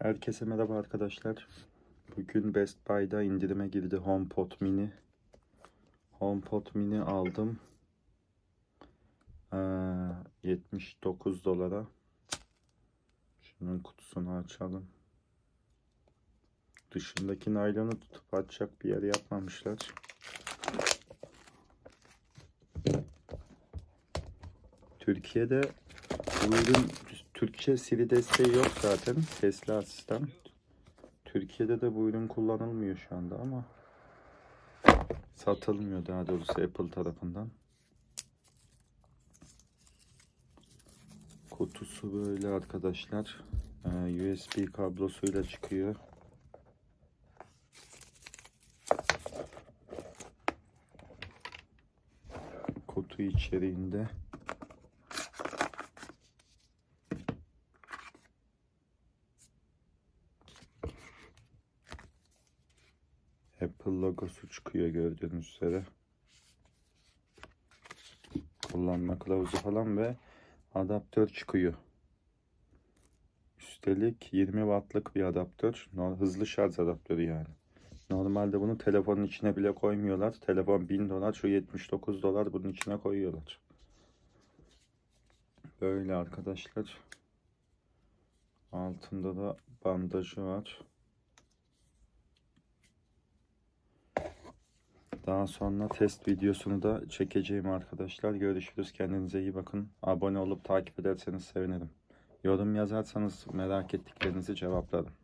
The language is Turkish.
Herkese merhaba arkadaşlar. Bugün Best Buy'da indirime girdi HomePod Mini. HomePod Mini aldım. 79 dolara. Şunun kutusunu açalım. Dışındaki naylonu tutup açacak bir yer yapmamışlar. Türkiye'de bu ürün Türkçe Siri desteği yok zaten. Sesli asistan. Türkiye'de de bu ürün kullanılmıyor şu anda ama satılmıyor daha doğrusu Apple tarafından. Kutusu böyle arkadaşlar. USB kablosuyla çıkıyor. Kutu içeriğinde Apple logosu çıkıyor gördüğünüz üzere. Kullanma kılavuzu falan ve adaptör çıkıyor. Üstelik 20 wattlık bir adaptör. Hızlı şarj adaptörü yani. Normalde bunu telefonun içine bile koymuyorlar. Telefon 1000 dolar, şu 79 dolar bunun içine koyuyorlar. Böyle arkadaşlar. Altında da bandajı var. Daha sonra test videosunu da çekeceğim arkadaşlar. Görüşürüz. Kendinize iyi bakın. Abone olup takip ederseniz sevinirim. Yorum yazarsanız merak ettiklerinizi cevaplarım.